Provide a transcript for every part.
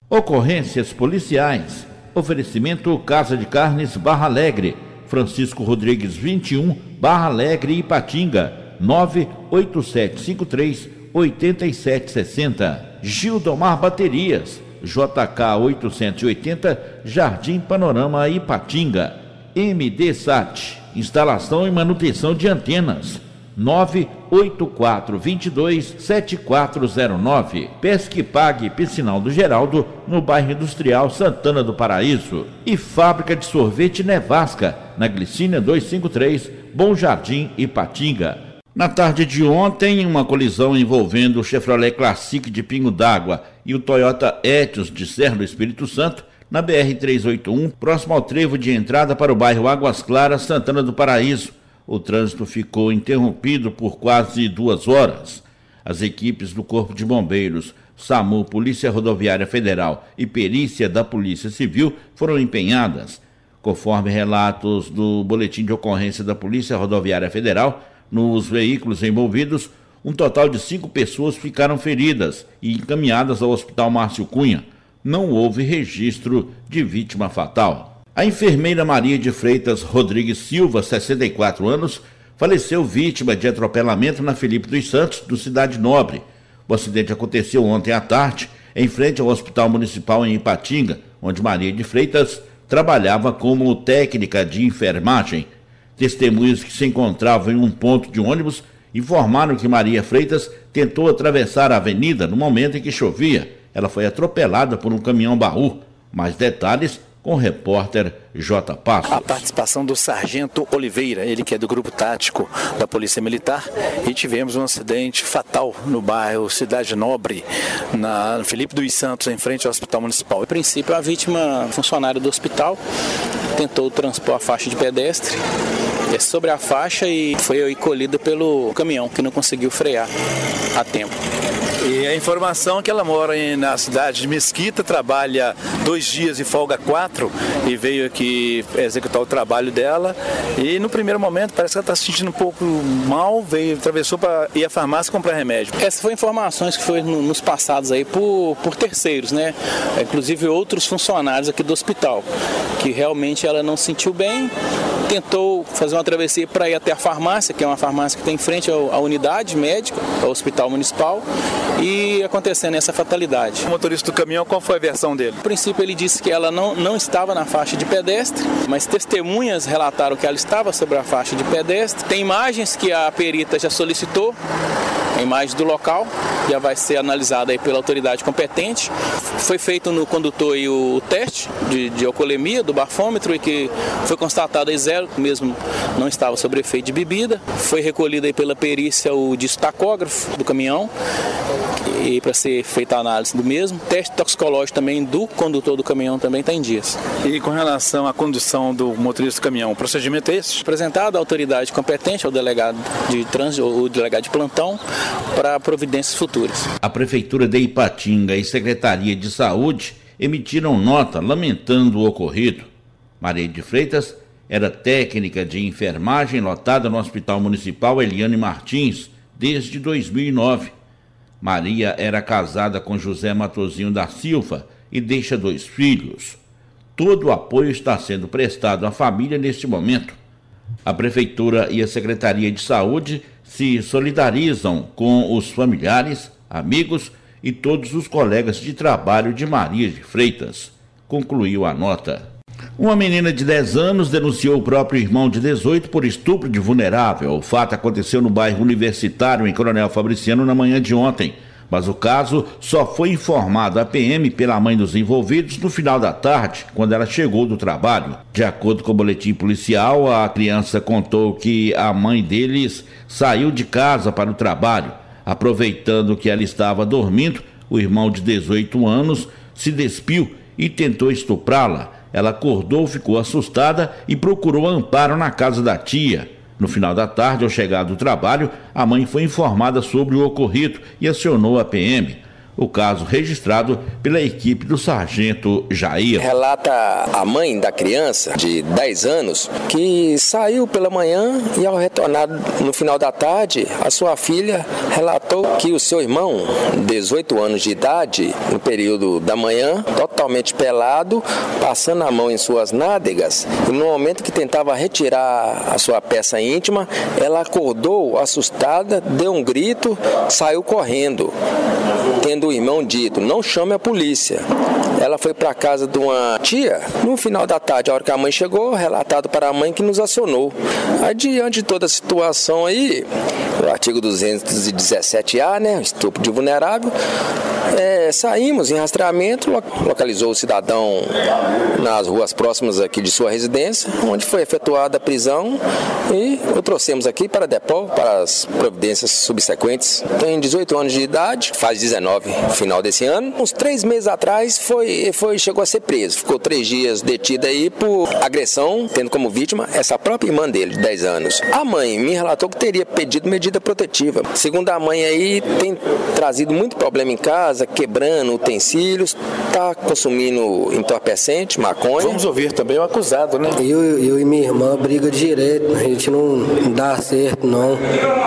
Ocorrências policiais. Oferecimento Casa de Carnes Barra Alegre, Francisco Rodrigues 21, Barra Alegre, Ipatinga, 98753-8760. Gildomar Baterias, JK 880, Jardim Panorama, Ipatinga. MD Sat, instalação e manutenção de antenas, 98422-7409. Pesque Pague, Piscinal do Geraldo, no bairro Industrial Santana do Paraíso. E Fábrica de Sorvete Nevasca, na Glicínia 253, Bom Jardim, Ipatinga. Na tarde de ontem, uma colisão envolvendo o Chevrolet Classic de Pingo d'Água e o Toyota Etios de Serra do Espírito Santo, na BR-381, próximo ao trevo de entrada para o bairro Águas Claras, Santana do Paraíso. O trânsito ficou interrompido por quase 2 horas. As equipes do Corpo de Bombeiros, SAMU, Polícia Rodoviária Federal e Perícia da Polícia Civil foram empenhadas. Conforme relatos do boletim de ocorrência da Polícia Rodoviária Federal, nos veículos envolvidos, um total de 5 pessoas ficaram feridas e encaminhadas ao Hospital Márcio Cunha. Não houve registro de vítima fatal. A enfermeira Maria de Freitas Rodrigues Silva, 64 anos, faleceu vítima de atropelamento na Felipe dos Santos, do Cidade Nobre. O acidente aconteceu ontem à tarde, em frente ao Hospital Municipal em Ipatinga, onde Maria de Freitas trabalhava como técnica de enfermagem. Testemunhas que se encontravam em um ponto de ônibus informaram que Maria Freitas tentou atravessar a avenida no momento em que chovia. Ela foi atropelada por um caminhão-baú. Mais detalhes com o repórter J. Passo. A participação do Sargento Oliveira, ele que é do Grupo Tático da Polícia Militar, e tivemos um acidente fatal no bairro Cidade Nobre, na Felipe dos Santos, em frente ao Hospital Municipal. A princípio, a vítima, funcionária do hospital, tentou transpor a faixa de pedestre sobre a faixa e foi colhida pelo caminhão, que não conseguiu frear a tempo. E a informação é que ela mora na cidade de Mesquita, trabalha 2 dias e folga 4 e veio aqui executar o trabalho dela. E no primeiro momento parece que ela está se sentindo um pouco mal, atravessou para ir à farmácia comprar remédio. Essas foram informações que foram nos passados aí por terceiros, né? Inclusive outros funcionários aqui do hospital, que realmente ela não se sentiu bem, tentou fazer uma travessia para ir até a farmácia, que é uma farmácia que tem em frente à unidade médica, ao hospital municipal, e acontecendo essa fatalidade. O motorista do caminhão, qual foi a versão dele? No princípio ele disse que ela não estava na faixa de pedestre, mas testemunhas relataram que ela estava sobre a faixa de pedestre. Tem imagens que a perita já solicitou, a imagem do local, já vai ser analisada aí pela autoridade competente. Foi feito no condutor aí o teste de alcoolemia do bafômetro e que foi constatado aí 0, mesmo não estava sob efeito de bebida. Foi recolhido aí pela perícia o disco tacógrafo do caminhão e para ser feita a análise do mesmo. Teste toxicológico também do condutor do caminhão também está em dias. E com relação à condução do motorista do caminhão, o procedimento é esse? Apresentado à autoridade competente, ao delegado de trânsito ou delegado de plantão, para providências futuras. A Prefeitura de Ipatinga e Secretaria de Saúde emitiram nota lamentando o ocorrido. Maria de Freitas era técnica de enfermagem lotada no Hospital Municipal Eliane Martins desde 2009. Maria era casada com José Matosinho da Silva e deixa 2 filhos. Todo o apoio está sendo prestado à família neste momento. A Prefeitura e a Secretaria de Saúde se solidarizam com os familiares, amigos e todos os colegas de trabalho de Maria de Freitas, concluiu a nota. Uma menina de 10 anos denunciou o próprio irmão de 18 por estupro de vulnerável. O fato aconteceu no bairro Universitário, em Coronel Fabriciano, na manhã de ontem. Mas o caso só foi informado à PM pela mãe dos envolvidos no final da tarde, quando ela chegou do trabalho. De acordo com o boletim policial, a criança contou que a mãe deles saiu de casa para o trabalho. Aproveitando que ela estava dormindo, o irmão de 18 anos se despiu e tentou estuprá-la. Ela acordou, ficou assustada e procurou amparo na casa da tia. No final da tarde, ao chegar do trabalho, a mãe foi informada sobre o ocorrido e acionou a PM. O caso registrado pela equipe do sargento Jair. Relata a mãe da criança, de 10 anos, que saiu pela manhã e ao retornar no final da tarde, a sua filha relatou que o seu irmão, 18 anos de idade, no período da manhã, totalmente pelado, passando a mão em suas nádegas, e no momento que tentava retirar a sua peça íntima, ela acordou assustada, deu um grito, saiu correndo, tendo o irmão dito: não chame a polícia. Ela foi para a casa de uma tia. No final da tarde, a hora que a mãe chegou, relatado para a mãe que nos acionou. Aí, diante de toda a situação aí, o artigo 217A, né, estupro de vulnerável, saímos em rastreamento, localizou o cidadão nas ruas próximas aqui de sua residência, onde foi efetuada a prisão e o trouxemos aqui para Depol, para as providências subsequentes. Tem 18 anos de idade, faz 19 no final desse ano. Uns 3 meses atrás chegou a ser preso. Ficou 3 dias detido aí por agressão, tendo como vítima essa própria irmã dele, de 10 anos. A mãe me relatou que teria pedido medida protetiva. Segundo a mãe aí, tem trazido muito problema em casa, quebrando utensílios, está consumindo entorpecente, maconha. Vamos ouvir também o acusado, né? Eu e minha irmã briga direto, a gente não dá certo, não.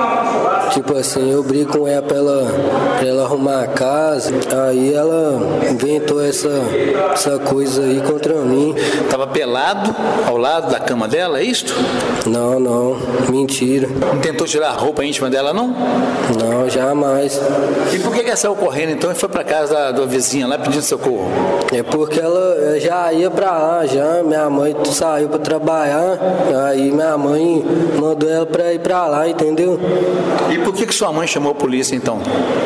Tipo assim, eu brigo com ela pra ela arrumar a casa, aí ela inventou essa coisa aí contra mim. Tava pelado ao lado da cama dela, é isto? Não, mentira. Não tentou tirar a roupa íntima dela, não? Não, jamais. E por que ela saiu correndo então e foi pra casa da vizinha lá pedindo socorro? É porque ela já ia pra lá, minha mãe saiu pra trabalhar, aí minha mãe mandou ela pra ir pra lá, entendeu? E por que sua mãe chamou a polícia então?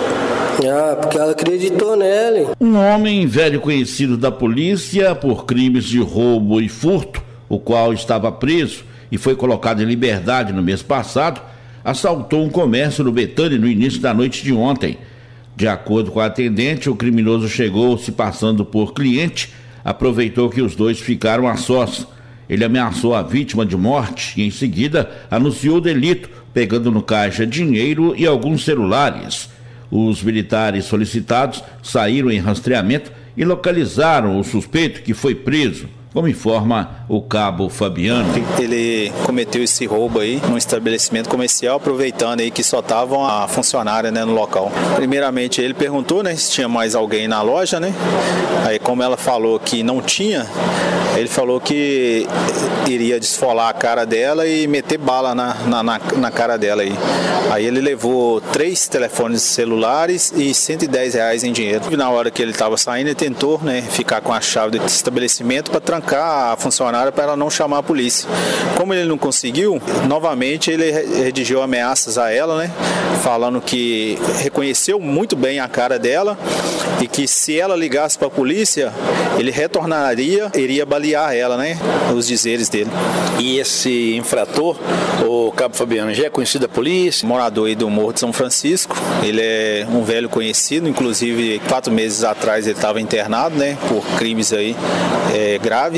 Porque ela acreditou nele. Um homem velho conhecido da polícia por crimes de roubo e furto, o qual estava preso e foi colocado em liberdade no mês passado, assaltou um comércio no Betânia no início da noite de ontem. De acordo com a atendente, o criminoso chegou se passando por cliente, aproveitou que os dois ficaram a sós. Ele ameaçou a vítima de morte e em seguida anunciou o delito, pegando no caixa dinheiro e alguns celulares. Os militares solicitados saíram em rastreamento e localizaram o suspeito, que foi preso, como informa o cabo Fabiano. Ele cometeu esse roubo aí num estabelecimento comercial, aproveitando aí que só estavam a funcionária, né, no local. Primeiramente ele perguntou, né, se tinha mais alguém na loja, né? Aí como ela falou que não tinha, ele falou que iria desfolar a cara dela e meter bala na cara dela aí. Aí ele levou 3 telefones celulares e R$110 em dinheiro. E na hora que ele estava saindo, ele tentou, né, ficar com a chave do estabelecimento para trancar a funcionária para ela não chamar a polícia. Como ele não conseguiu, novamente ele redigiu ameaças a ela, né, falando que reconheceu muito bem a cara dela e que se ela ligasse para a polícia, ele retornaria, iria balear ela, né, os dizeres dele. E esse infrator, o cabo Fabiano, já é conhecido da polícia? Morador aí do Morro de São Francisco, ele é um velho conhecido, inclusive 4 meses atrás ele estava internado, né, por crimes aí graves,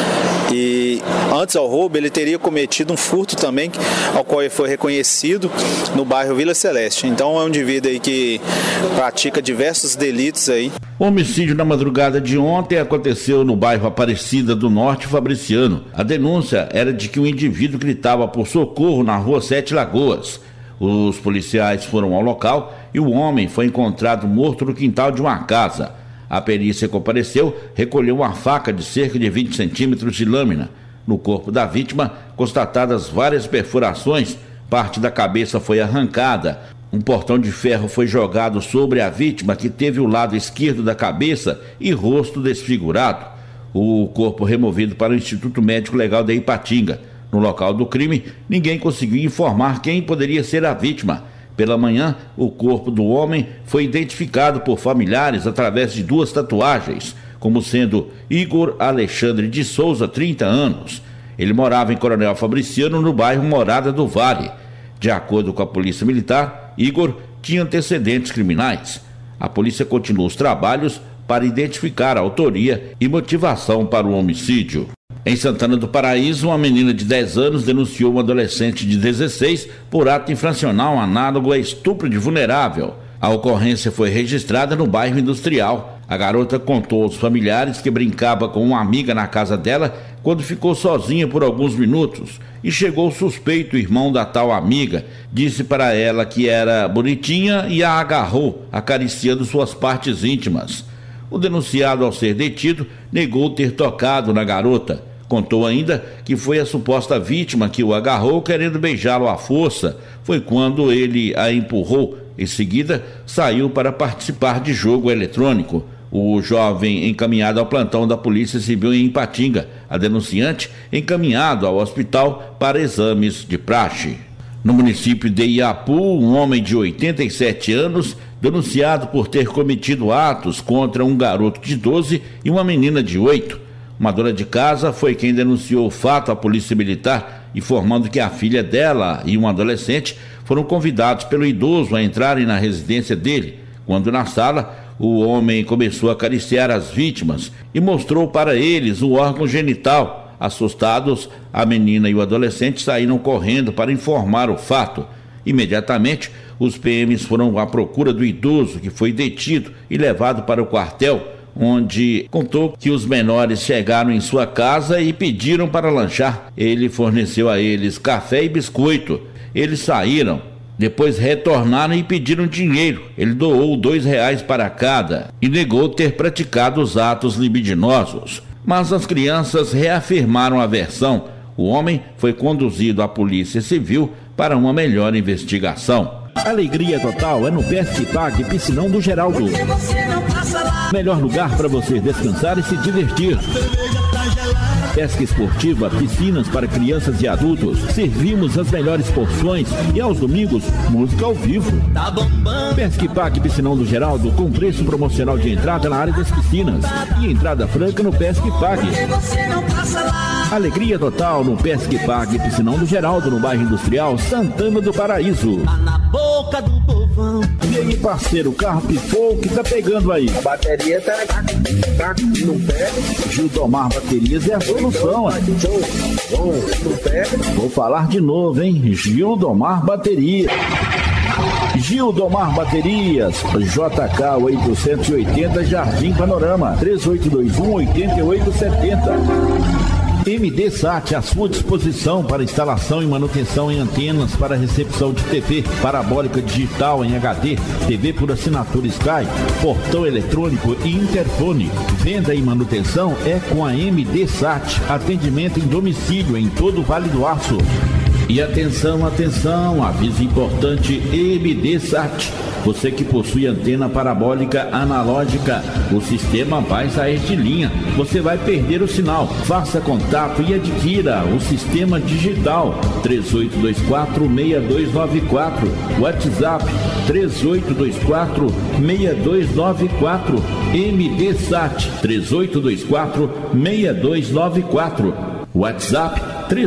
e antes ao roubo ele teria cometido um furto também, ao qual ele foi reconhecido no bairro Vila Celeste. Então é um indivíduo aí que pratica diversos delitos aí. O homicídio na madrugada de ontem aconteceu no bairro Aparecida do Norte Fabriciano. A denúncia era de que um indivíduo gritava por socorro na rua 7 Lagoas. Os policiais foram ao local e o homem foi encontrado morto no quintal de uma casa. A perícia compareceu, recolheu uma faca de cerca de 20 centímetros de lâmina. No corpo da vítima, constatadas várias perfurações, parte da cabeça foi arrancada. Um portão de ferro foi jogado sobre a vítima, que teve o lado esquerdo da cabeça e rosto desfigurado. O corpo removido para o Instituto Médico Legal de Ipatinga. No local do crime, ninguém conseguiu informar quem poderia ser a vítima. Pela manhã, o corpo do homem foi identificado por familiares através de 2 tatuagens, como sendo Igor Alexandre de Souza, 30 anos. Ele morava em Coronel Fabriciano, no bairro Morada do Vale. De acordo com a Polícia Militar, Igor tinha antecedentes criminais. A polícia continua os trabalhos para identificar a autoria e motivação para o homicídio. Em Santana do Paraíso, uma menina de 10 anos denunciou um adolescente de 16 por ato infracional análogo a estupro de vulnerável. A ocorrência foi registrada no bairro Industrial. A garota contou aos familiares que brincava com uma amiga na casa dela quando ficou sozinha por alguns minutos e chegou o suspeito, irmão da tal amiga. Disse para ela que era bonitinha e a agarrou, acariciando suas partes íntimas. O denunciado, ao ser detido, negou ter tocado na garota. Contou ainda que foi a suposta vítima que o agarrou querendo beijá-lo à força. Foi quando ele a empurrou. Em seguida, saiu para participar de jogo eletrônico. O jovem encaminhado ao plantão da Polícia Civil em Ipatinga. A denunciante encaminhado ao hospital para exames de praxe. No município de Iapu, um homem de 87 anos, denunciado por ter cometido atos contra um garoto de 12 e uma menina de 8. Uma dona de casa foi quem denunciou o fato à Polícia Militar, informando que a filha dela e um adolescente foram convidados pelo idoso a entrarem na residência dele. Quando na sala, o homem começou a acariciar as vítimas e mostrou para eles o órgão genital. Assustados, a menina e o adolescente saíram correndo para informar o fato. Imediatamente, os PMs foram à procura do idoso, que foi detido e levado para o quartel, onde contou que os menores chegaram em sua casa e pediram para lanchar. Ele forneceu a eles café e biscoito. Eles saíram, depois retornaram e pediram dinheiro. Ele doou R$2 para cada e negou ter praticado os atos libidinosos. Mas as crianças reafirmaram a versão. O homem foi conduzido à Polícia Civil para uma melhor investigação. Alegria total é no Pesque Pague Piscinão do Geraldo. Melhor lugar para você descansar e se divertir. Pesca esportiva, piscinas para crianças e adultos. Servimos as melhores porções e aos domingos, música ao vivo. Pesque Pague Piscinão do Geraldo com preço promocional de entrada na área das piscinas e entrada franca no Pesque Pague. Alegria total no Pesque Pague Piscinão do Geraldo, no bairro Industrial Santana do Paraíso. Boca do povão. E aí, parceiro, o carro pifou, o que tá pegando aí? A bateria tá no pé. Gildomar Baterias é a solução. No pé. Vou falar de novo, hein? Gildomar Baterias. Gildomar Baterias, JK 880 Jardim Panorama, 3821-8870. MD Sat, à sua disposição para instalação e manutenção em antenas para recepção de TV parabólica digital em HD, TV por assinatura Sky, portão eletrônico e interfone. Venda e manutenção é com a MD Sat. Atendimento em domicílio em todo o Vale do Aço. E atenção, atenção, aviso importante MD Sat. Você que possui antena parabólica analógica, o sistema vai sair de linha. Você vai perder o sinal. Faça contato e adquira o sistema digital 3824-6294. WhatsApp 3824-6294. MD Sat 3824-6294. WhatsApp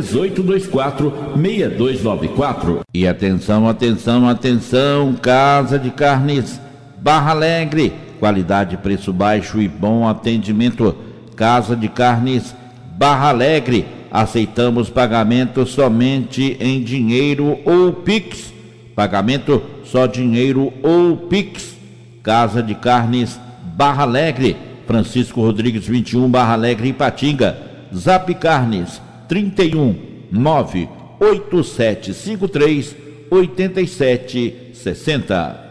3824-6294. E atenção, atenção, atenção, Casa de Carnes Barra Alegre, qualidade, preço baixo e bom atendimento. Casa de Carnes Barra Alegre, aceitamos pagamento somente em dinheiro ou Pix. Pagamento só dinheiro ou Pix. Casa de Carnes Barra Alegre, Francisco Rodrigues 21, Barra Alegre, Ipatinga. Zap Carnes 31 98753 8760.